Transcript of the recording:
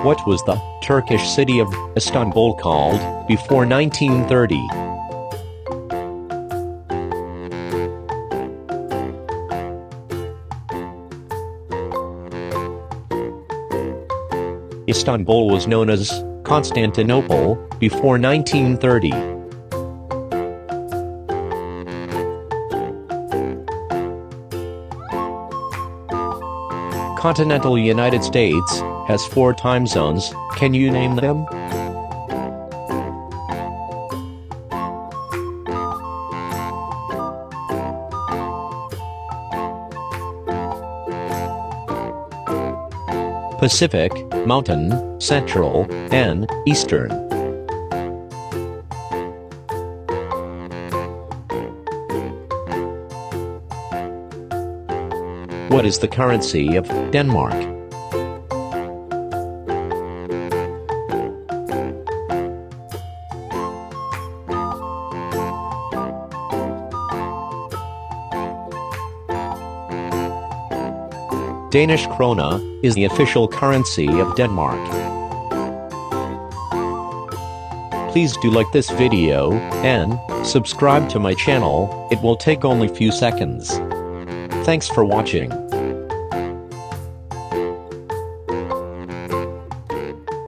What was the Turkish city of Istanbul called before 1930? Istanbul was known as Constantinople before 1930. Continental United States has 4 time zones. Can you name them? Pacific, Mountain, Central, and Eastern. What is the currency of Denmark? Danish krone is the official currency of Denmark. Please do like this video and subscribe to my channel. It will take only few seconds. Thanks for watching.